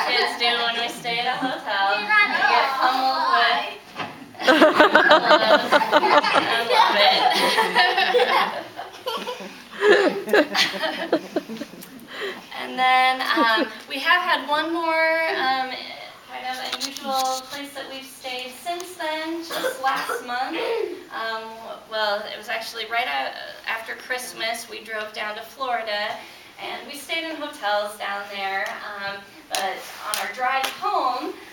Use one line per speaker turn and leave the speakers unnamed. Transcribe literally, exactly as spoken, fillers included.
kids do when we stay at a hotel. We get pummeled with. I love it. And then um, we have had one more um, kind of unusual place that we've stayed since then, just last month. Um, well, it was actually right out, after Christmas. We drove down to Florida, and we stayed in hotels down there. Um, but on our drive home,